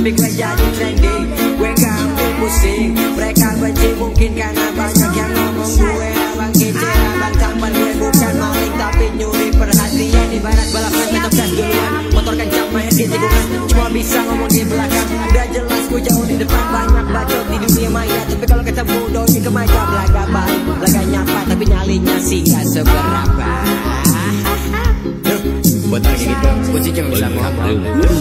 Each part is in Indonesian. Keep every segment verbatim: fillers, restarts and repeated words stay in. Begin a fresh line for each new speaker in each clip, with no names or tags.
tapi gue jadi trending. Gue gak ambil pusing, mereka benci mungkin karena banyak yang ngomong gue abang kece, abang tampan. Gue bukan maling tapi nyuri perhatian. Ibarat balapan petok gas duluan, motor kencang main di tikungan. Cuma bisa ngomong di belakang, udah jelas gue jauh di depan. Banyak bacot di dunia maya, tapi kalau ketemu doi kemaja belaga baik, belaga nyapa tapi nyalinya sih gak seberapa.
Buat kayak gitu, gue sih cuma bisa ngomong.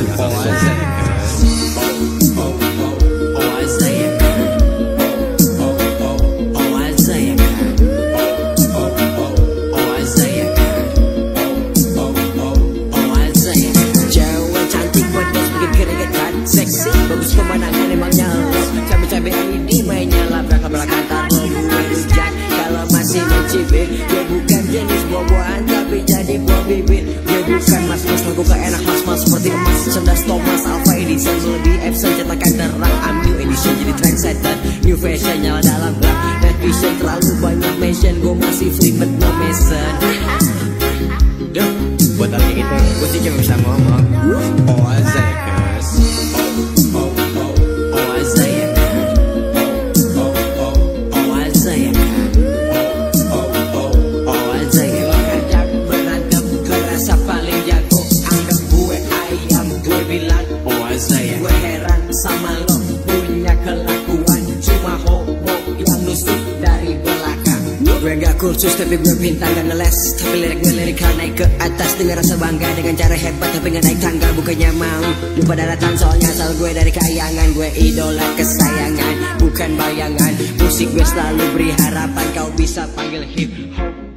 Seksi, bagus pemandangan emangnya lo. Cabe-cabe ini mainnya labrak belakang taruh gue rujak. Kalau masih mencibir, gue bukan jenis buah-buahan tapi jadi buah bibit. Gue bukan mas-mas, lagu gak enak mas-mas seperti emas, cerdas Thomas Alva Edison. Lebih Epson cetakan terang, I'm new edition jadi trendsetter. New fashion nyala dalam gelap, night vision terlalu banyak mention. Gue masih free but no mention.
Duh, buat kayak gitu, gue sih cuma bisa ngomong. Oh Azekers.
Gue heran sama lo punya kelakuan cuma homo yang nusuk dari belakang. Gue gak kursus tapi gue pintar gak ngeles, tapi lirik gue lirik hal naik ke atas dengan rasa bangga, dengan cara hebat tapi gak naik tangga. Bukannya mau lupa daratan soalnya asal gue dari kayangan. Gue idola kesayangan bukan bayangan, musik gue selalu beri harapan. Kau bisa panggil hip hop